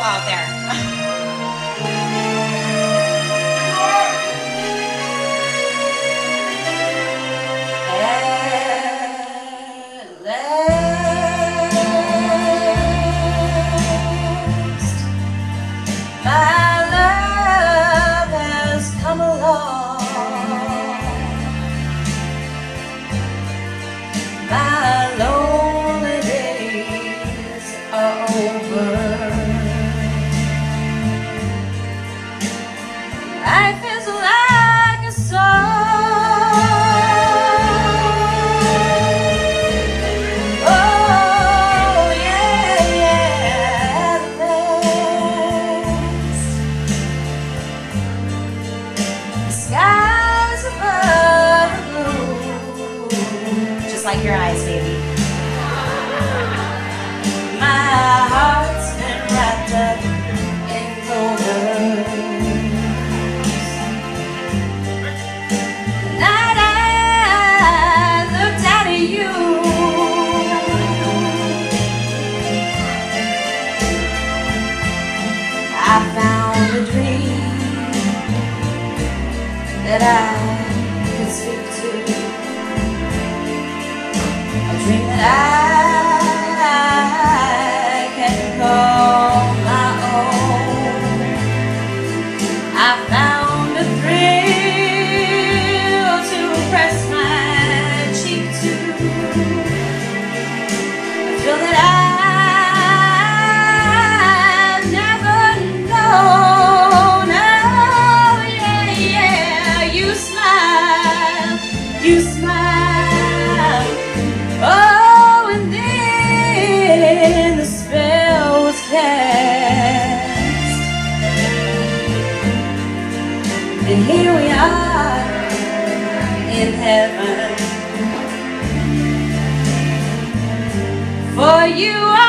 out there. At last, my love has come along. My lonely days are over. Life is like a song. Oh yeah, yeah, at last. The skies above are blue, just like your eyes, baby. My heart's been wrapped up in clovers. The night I looked out at you, I found a dream that I could speak to, a dream that I can call my own. I found a thrill to press my cheek to, a thrill that I've never known. Oh yeah, yeah, you smile, you smile. Oh, and then the spell was cast, and here we are in heaven. For you are